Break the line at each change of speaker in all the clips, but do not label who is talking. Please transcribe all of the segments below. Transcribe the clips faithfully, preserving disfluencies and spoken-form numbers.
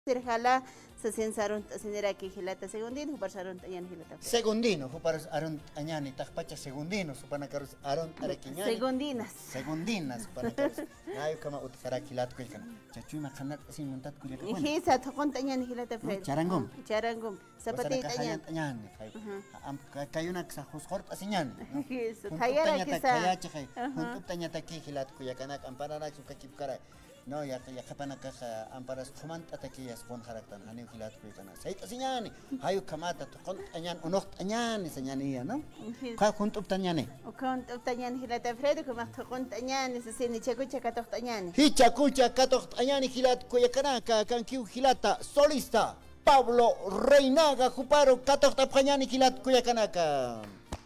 Sirjala se sensaron senera que hilata segundino pasaron tañan hilata.
Segundino, para aron añani takpacha segundino, supana carus aron arequiñani.
Segundinas.
Segundinas, supana carus. Nayo kama utkara kilat kuikan. Chachuy makanat sin muntat kulikan.
Hisa tokon tañan hilata Fred.
Charangum.
Charangum. Zapati tañan.
Tañan. Am kayuna sa husqort asiñan.
Hisa tayara kisa.
Kaya chay. Huntup taña taki hilat kuyakanak amparana sukakip kara. No, ya ya kapana kaha amparas kuman atakias pon haraktan hani hilat kuitana. Sait asinyani. Hayu kamata to kon anyan unok anyani senyani ya no. Ka kuntup tanyani.
O kuntup tanyani hilat Fred ko mak to kon tanyani se sini chaku chakatok tanyani.
Hi chaku chakatok anyani hilat kuyakana ka kan kiu hilata solista Pablo Reinaga Juparo katok tapanyani hilat kuyakana ka.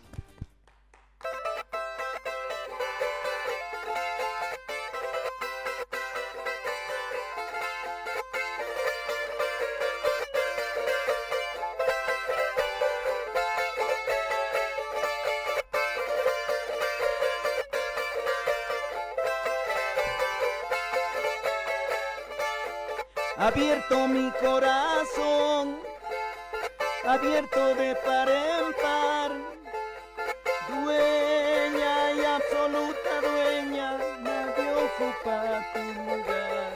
Abierto mi corazón, abierto de par en par, dueña y absoluta dueña, nadie ocupa tu lugar.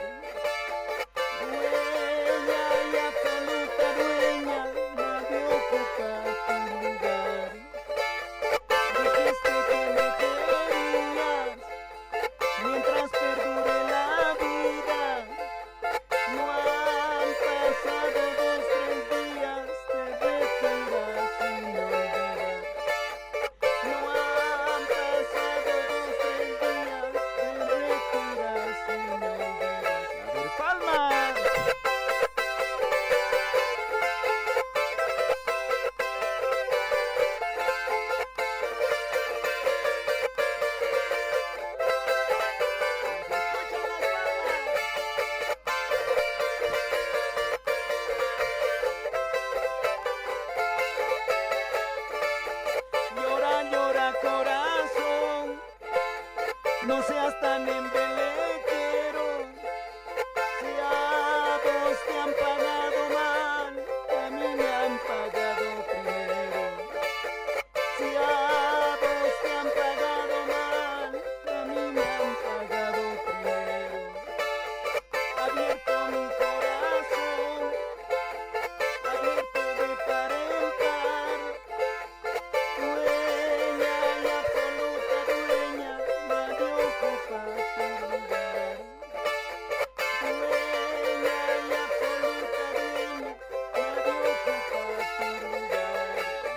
Dueña y absoluta dueña, nadie ocupa tu lugar. Dijiste que me querías mientras perdure la vida. No han pasado dos, tres días, te retiras sin olvidar. No han pasado dos, tres días, te retiras sin olvidar. A ver, palmas. Corazón, no seas tan embelequero. Si a vos te han pagado mal, a mí me han pagado primero. Si a vos te han pagado mal, a mí me han pagado primero. Abierto mi corazón, abierto de par en par. Dueña y absoluta dueña, nadie ocupa tu lugar. Dueña y absoluta dueña, nadie ocupa tu lugar.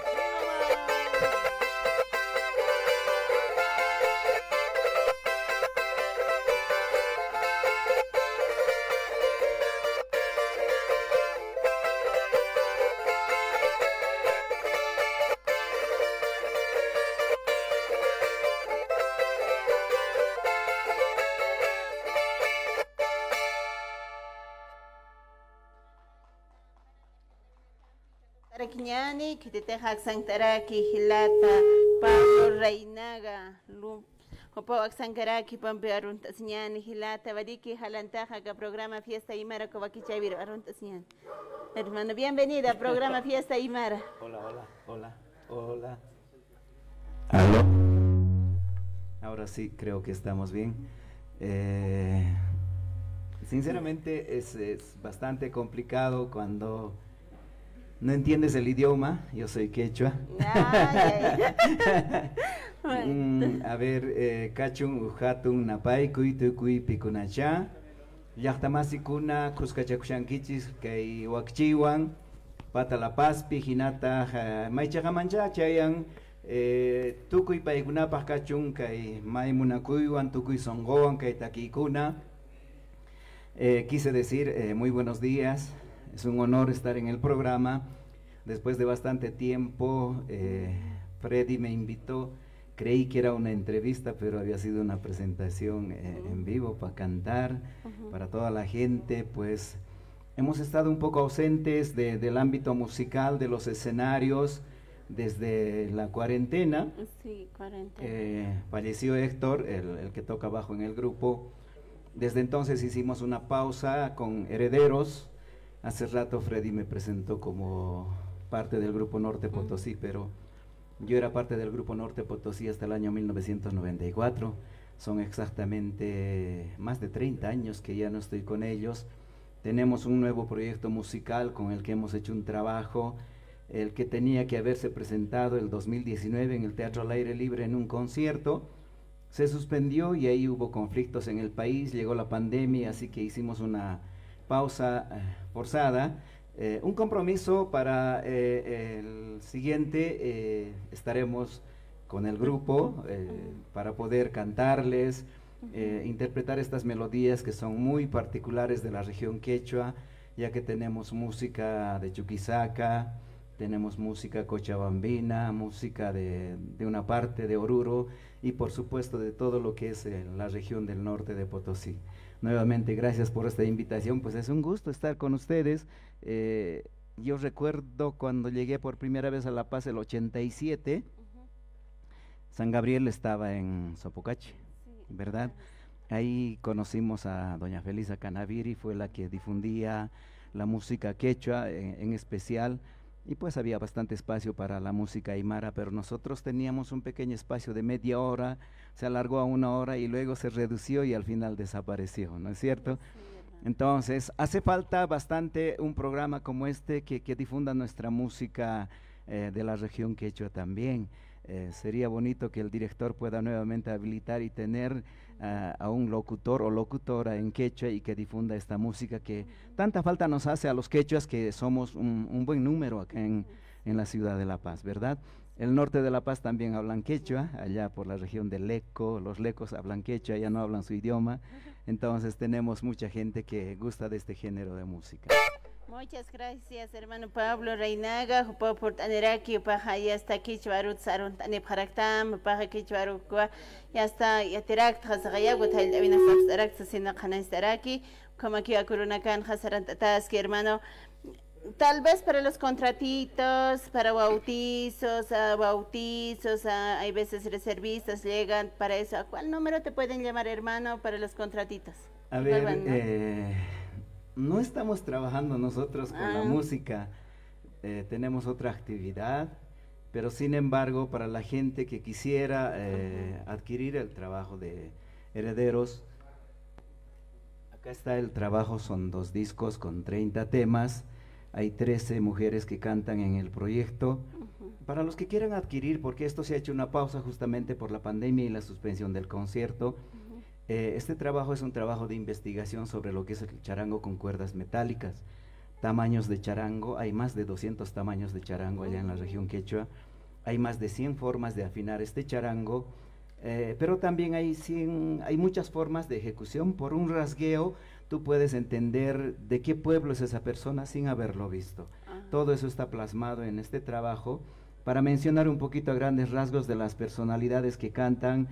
Tarakiñani, que te teja Santaraki, Hilata, Pablo Reinaga, Lu, Copo Sankaraki, Pampe Aruntasñani, Hilata, Badiki, Jalantaja, que programa Fiesta Imara, Covaquichavir, Aruntasñani. Hermano, bienvenida al programa Fiesta Imara.
Hola, hola, hola, hola. ¿Aló? Ahora sí, creo que estamos bien. Eh, sinceramente es, es bastante complicado cuando no entiendes el idioma. Yo soy quechua. Ay, ay. mm, a ver, eh, Cachun, Ujatun, Napay, Kuitu, Kui, Picunacha, Yachtamasi-kuna, Cuscachacuchanquichis, Kay Wakchiwan, Patalapaspi, Hinata, Maichagamancha, Chayan, Tukuy Paigunapaj Cachun, Kay Maimunakuywan, Tukuy Songoan, Kay Takikuna. Eh, quise decir, eh, muy buenos días. Es un honor estar en el programa. Después de bastante tiempo, eh, Freddy me invitó. Creí que era una entrevista, pero había sido una presentación eh, uh-huh. en vivo para cantar, uh-huh. para toda la gente. Pues hemos estado un poco ausentes de, del ámbito musical, de los escenarios, desde la cuarentena.
Sí, cuarentena.
Eh, falleció Héctor, el, el que toca bajo en el grupo. Desde entonces hicimos una pausa con Herederos. Hace rato Freddy me presentó como parte del Grupo Norte Potosí, pero yo era parte del Grupo Norte Potosí hasta el año mil novecientos noventa y cuatro. Son exactamente más de treinta años que ya no estoy con ellos. Tenemos un nuevo proyecto musical con el que hemos hecho un trabajo, el que tenía que haberse presentado el dos mil diecinueve en el Teatro al Aire Libre en un concierto. Se suspendió y ahí hubo conflictos en el país, llegó la pandemia, así que hicimos una pausa eh, forzada, eh, un compromiso para eh, el siguiente, eh, estaremos con el grupo eh, para poder cantarles, eh, interpretar estas melodías que son muy particulares de la región quechua, ya que tenemos música de Chuquisaca, tenemos música cochabambina, música de, de una parte de Oruro y por supuesto de todo lo que es eh, la región del norte de Potosí. Nuevamente, gracias por esta invitación, pues es un gusto estar con ustedes. Eh, yo recuerdo cuando llegué por primera vez a La Paz el ochenta y siete, uh-huh. San Gabriel estaba en Sopocachi, sí, ¿verdad? Claro. Ahí conocimos a doña Felisa Canaviri, fue la que difundía la música quechua en, en especial, y pues había bastante espacio para la música aymara, pero nosotros teníamos un pequeño espacio de media hora, se alargó a una hora y luego se redució y al final desapareció, ¿no es cierto? Sí, entonces, hace falta bastante un programa como este que, que difunda nuestra música eh, de la región quechua también. Eh, sería bonito que el director pueda nuevamente habilitar y tener uh, a un locutor o locutora en quechua y que difunda esta música que tanta falta nos hace a los quechuas, que somos un, un buen número acá en, en la ciudad de La Paz, ¿verdad? El norte de La Paz también hablan quechua, allá por la región de Leco, los lecos hablan quechua, ya no hablan su idioma, entonces tenemos mucha gente que gusta de este género de música.
Muchas gracias, hermano Pablo Reinaga, por por taneraki, para ya está kichwarut sarun tane paraktam, para kichwaru ya está ya terak hasagaya gotal avina sarak sina khanas taraki, como aquí a corona kan hasaran tatas, hermano. Tal vez para los contratitos, para bautizos, a bautizos, a, hay veces reservistas llegan para eso. ¿A cuál número te pueden llamar, hermano, para los contratitos?
A ver, van, ¿no? Eh, no estamos trabajando nosotros con ah. la música, eh, tenemos otra actividad, pero sin embargo, para la gente que quisiera eh, uh-huh. adquirir el trabajo de herederos, acá está el trabajo, son dos discos con treinta temas. Hay trece mujeres que cantan en el proyecto. Uh-huh. Para los que quieran adquirir, porque esto se ha hecho una pausa justamente por la pandemia y la suspensión del concierto, uh-huh. eh, este trabajo es un trabajo de investigación sobre lo que es el charango con cuerdas metálicas. Tamaños de charango, hay más de doscientos tamaños de charango allá uh-huh. en la región quechua. Hay más de cien formas de afinar este charango, eh, pero también hay, cien, hay muchas formas de ejecución. Por un rasgueo, tú puedes entender de qué pueblo es esa persona sin haberlo visto. Ajá. Todo eso está plasmado en este trabajo. Para mencionar un poquito a grandes rasgos de las personalidades que cantan,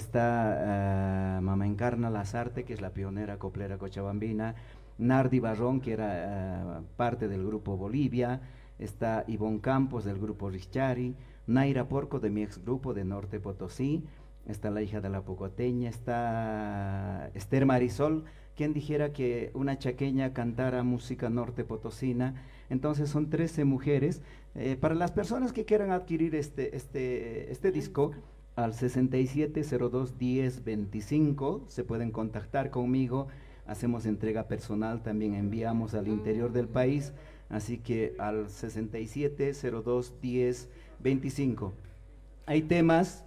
está uh, Mama Encarna Lazarte, que es la pionera coplera cochabambina, Nardi Barrón, que era uh, parte del grupo Bolivia, está Ivonne Campos del grupo Richari, Naira Porco de mi ex grupo de Norte Potosí, está la hija de la Pocoteña, está Esther Marisol, quien dijera que una chaqueña cantara música norte potosina. Entonces son trece mujeres. Eh, para las personas que quieran adquirir este, este, este disco, al sesenta y siete cero dos diez veinticinco se pueden contactar conmigo, hacemos entrega personal, también enviamos al interior del país, así que al sesenta y siete cero dos diez veinticinco. Hay temas.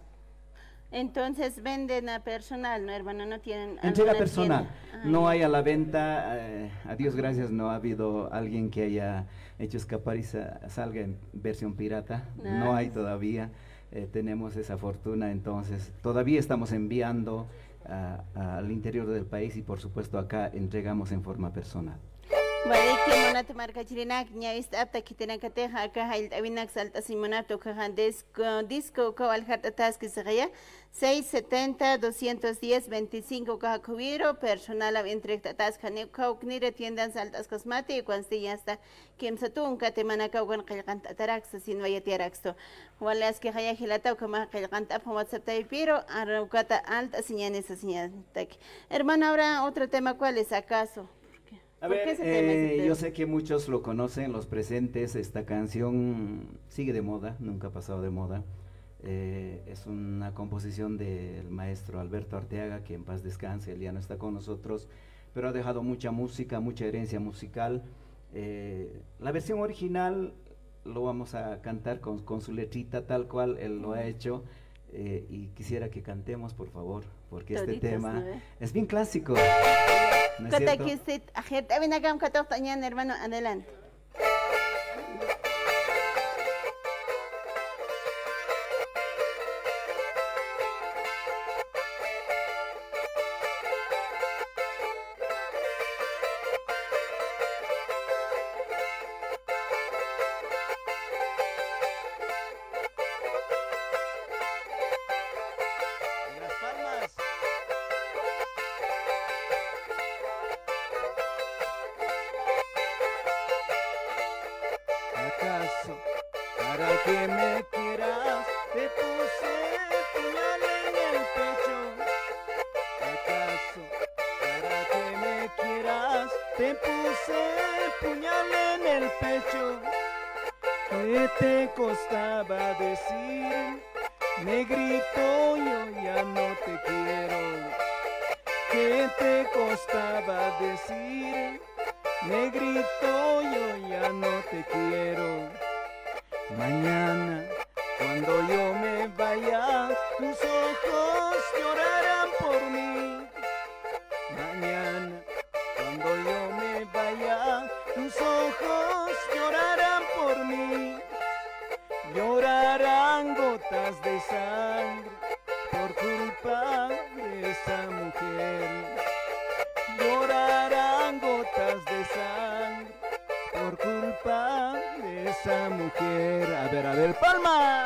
Entonces venden a personal, ¿no, hermano? No tienen
entrega personal, no hay a la venta, eh, a Dios gracias no ha habido alguien que haya hecho escapar y sa salga en versión pirata, no, no hay todavía, eh, tenemos esa fortuna, entonces todavía estamos enviando uh, al interior del país y por supuesto acá entregamos en forma personal.
Vale, que monato marca chirinak nya esta apta kitena kateja acá hay avinak salta simonato cajan disco disco kawal harta task seria seis setenta doscientos diez veinticinco caja cubiro personal a entrega task ne kauknire tiendan saltas cosmate y cuando ya está quien satun katemana kaugan qalqan tarax sin vaya tiraxto wala es que haya hilata como qalqan tap WhatsApp pero araucata alta señales señal. Hermano, ahora otro tema, ¿cuál es acaso?
A
¿Por
ver,
qué ese tema, ese
eh,
tema?
yo sé que muchos lo conocen, los presentes, esta canción sigue de moda, nunca ha pasado de moda. Eh, es una composición del maestro Alberto Arteaga, que en paz descanse, él ya no está con nosotros, pero ha dejado mucha música, mucha herencia musical. Eh, la versión original lo vamos a cantar con, con su letrita tal cual él lo ha hecho, eh, y quisiera que cantemos, por favor, porque este
Toditos,
tema
¿no, eh?
es bien clásico, ¿no es
Kota
cierto?
kisit, ajeta, ven acá, kata tañan, hermano, adelante.
Las palmas.
¿Acaso para que me quieras te puse el puñal en el pecho? ¿Acaso para que me quieras te puse el puñal en el pecho? ¿Qué te costaba decir, negrito, yo ya no te quiero? ¿Qué te costaba decir, negrito, yo ya no te quiero? Mañana, cuando yo me vaya, tus ojos llorarán por mí. Mañana, cuando yo me vaya, tus ojos llorarán por mí. Llorarán gotas de sangre por culpa de esa mujer. Llorarán gotas de sangre por culpa de esa mujer. A ver, a ver, palma.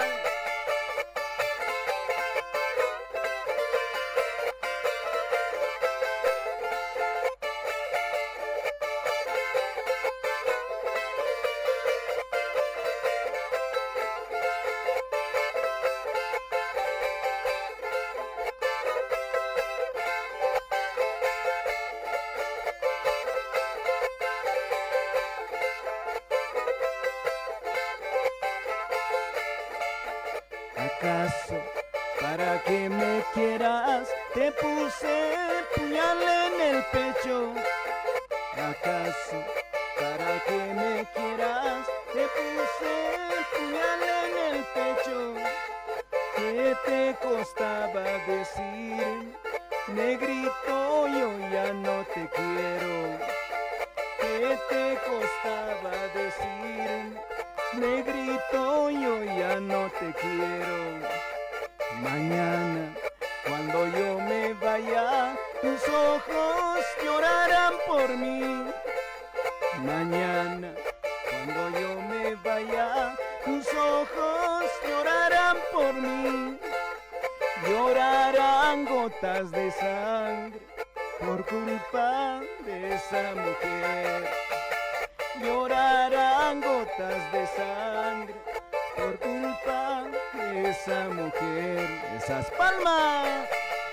¿Acaso para que me quieras te puse el puñal en el pecho? ¿Acaso para que me quieras te puse el puñal en el pecho? ¿Qué te costaba decir, negrito, yo ya no te quiero? ¿Qué te costaba decir, negrito, yo ya no te quiero? Mañana, cuando yo me vaya, tus ojos llorarán por mí. Mañana, cuando yo me vaya, tus ojos llorarán por mí. Llorarán gotas de sangre por culpa de esa mujer. Llorarán gotas de sangre por culpa de esa mujer. Esas palmas.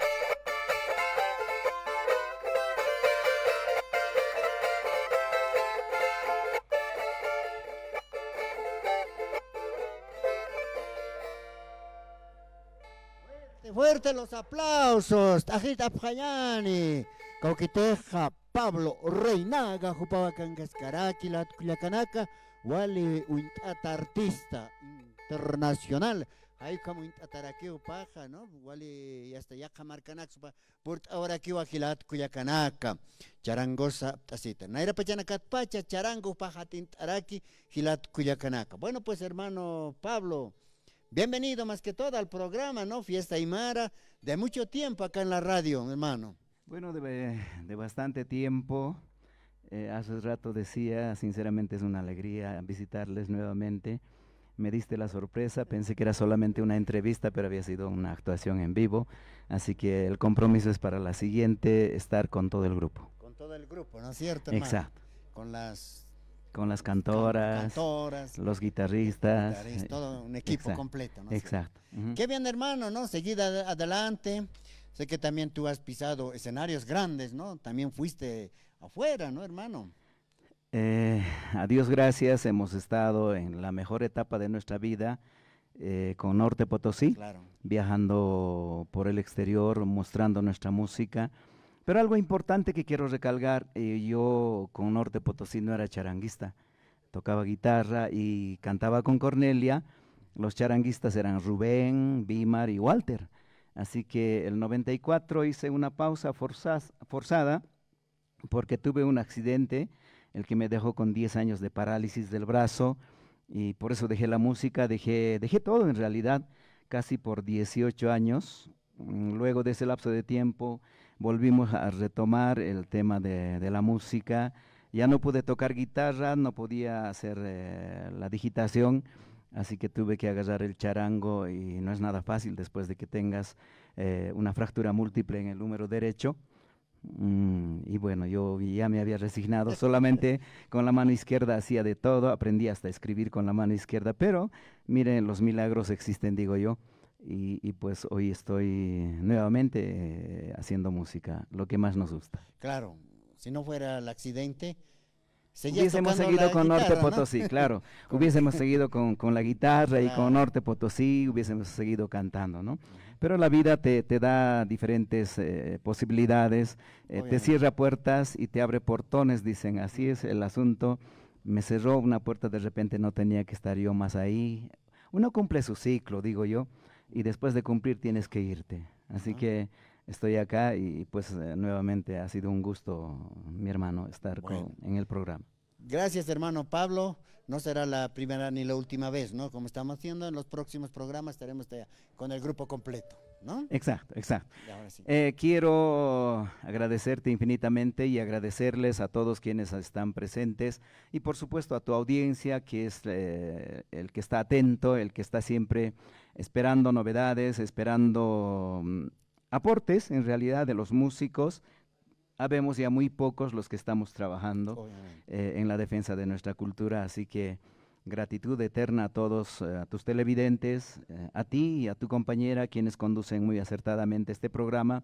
Fuerte los aplausos. Tajita Pjayani. Cauquiteja Pablo Reinaga. Jupabacan Cascaraki, la Culiacanaca. Wali Uintata artista internacional. Ahí como Intatarakeo Paja, ¿no? Wali hasta ya Camarcanax. Por ahora aquí Wajilat Culiacanaca. Charangosa Tacita. Naira Pachanacat Pacha, Charango Paja Tintaraki, Gilat Culiacanaca. Bueno, pues hermano Pablo. Bienvenido más que todo al programa, ¿no? Fiesta Aymara, de mucho tiempo acá en la radio, hermano.
Bueno, de, de bastante tiempo. Eh, hace rato decía, sinceramente es una alegría visitarles nuevamente. Me diste la sorpresa, pensé que era solamente una entrevista, pero había sido una actuación en vivo. Así que el compromiso es para la siguiente, estar con todo el grupo.
Con todo el grupo, ¿no es cierto, hermano?
Exacto.
Con las...
Con las cantoras,
cantoras
los guitarristas.
guitarristas, todo un equipo
exacto,
completo, ¿no?
Exacto. Uh-huh.
Qué bien, hermano, ¿no? Seguida ad adelante. Sé que también tú has pisado escenarios grandes, ¿no? También fuiste afuera, ¿no, hermano?
Eh, a Dios gracias, hemos estado en la mejor etapa de nuestra vida eh, con Norte Potosí,
Claro.
viajando por el exterior, mostrando nuestra música. Pero algo importante que quiero recalcar, eh, yo con Norte Potosí no era charanguista, tocaba guitarra y cantaba con Cornelia. Los charanguistas eran Rubén, Bimar y Walter. Así que el noventa y cuatro hice una pausa forzaz- forzada porque tuve un accidente, el que me dejó con diez años de parálisis del brazo, y por eso dejé la música, dejé, dejé todo en realidad, casi por dieciocho años. Mm, Luego de ese lapso de tiempo volvimos a retomar el tema de, de la música. Ya no pude tocar guitarra, no podía hacer eh, la digitación, así que tuve que agarrar el charango y no es nada fácil después de que tengas eh, una fractura múltiple en el húmero derecho. Mm, y bueno, yo ya me había resignado, solamente con la mano izquierda hacía de todo, aprendí hasta a escribir con la mano izquierda, pero miren, los milagros existen, digo yo, y, y pues hoy estoy nuevamente eh, haciendo música, lo que más nos gusta.
Claro, si no fuera el accidente, seguías
Hubiésemos
tocando
seguido
la
con Norte
guitarra, ¿no?
Potosí, claro, hubiésemos seguido con, con la guitarra y
Claro.
con Norte Potosí, hubiésemos seguido cantando, ¿no? Pero la vida te, te da diferentes eh, posibilidades, eh, te
Obviamente.
cierra puertas y te abre portones, dicen, así es el asunto. Me cerró una puerta, de repente no tenía que estar yo más ahí. Uno cumple su ciclo, digo yo, y después de cumplir tienes que irte. Así
Ajá.
que estoy acá y pues eh, nuevamente ha sido un gusto, mi hermano, estar
Bueno.
con- en el programa.
Gracias, hermano Pablo. No será la primera ni la última vez, ¿no? Como estamos haciendo, en los próximos programas estaremos ya con el grupo completo, ¿no?
Exacto, exacto.
Y ahora sí.
Eh, quiero agradecerte infinitamente y agradecerles a todos quienes están presentes y por supuesto a tu audiencia que es eh, el que está atento, el que está siempre esperando novedades, esperando mm, aportes en realidad de los músicos. Habemos ya muy pocos los que estamos trabajando
Obviamente.
eh, en la defensa de nuestra cultura, así que gratitud eterna a todos, eh, a tus televidentes, eh, a ti y a tu compañera, quienes conducen muy acertadamente este programa.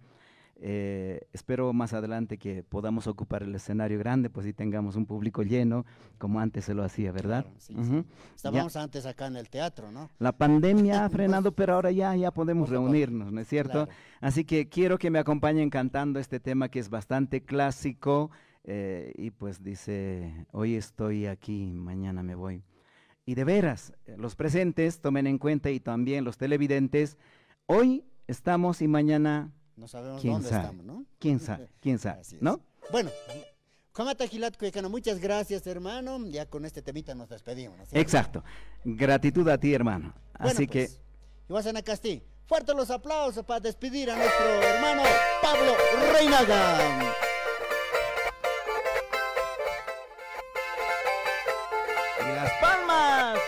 Eh, espero más adelante que podamos ocupar el escenario grande, pues y tengamos un público lleno, como antes se lo hacía, ¿verdad?
Claro, sí,
Ujú.
sí. Estábamos antes acá en el teatro, ¿no?
La pandemia ha frenado, pero ahora ya, ya podemos
Poco a poco.
reunirnos, ¿no es cierto?
Claro.
Así que quiero que me acompañen cantando este tema que es bastante clásico eh, y pues dice, hoy estoy aquí, mañana me voy. Y de veras, eh, los presentes tomen en cuenta y también los televidentes, hoy estamos y mañana,
No sabemos
¿quién
dónde
sabe?
estamos, ¿no?
quién sabe, quién sabe,
Así es.
¿no?
Bueno, Comata Gilat Cuyacano, muchas gracias, hermano. Ya con este temita nos despedimos, ¿no es cierto?
Exacto. Gratitud a ti, hermano.
Bueno,
Así
pues, Ivasana Castí, fuertes los aplausos para despedir a nuestro hermano Pablo Reinaga.
que... ¡Y las palmas!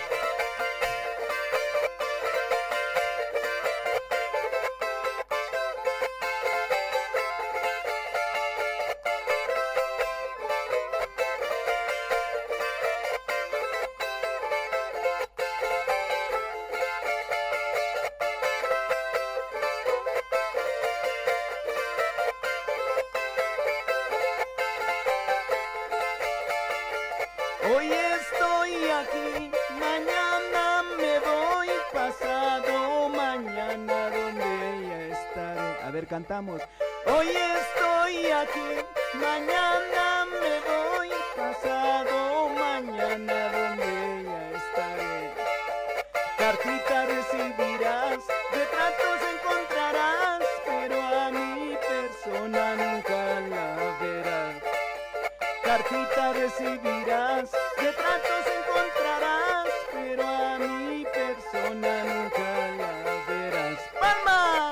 Hoy estoy aquí, mañana me voy, pasado mañana donde ya estaré. A ver, cantamos. Hoy estoy aquí, mañana me voy, pasado mañana donde ya estaré. Cartita recibirás, retratos encontrarás, pero a mi persona nunca la verás. Cartita recibirás, retratos encontrarás, pero a mi persona nunca la verás. ¡Palmas!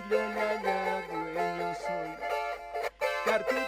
yo la dueño soy. Cartu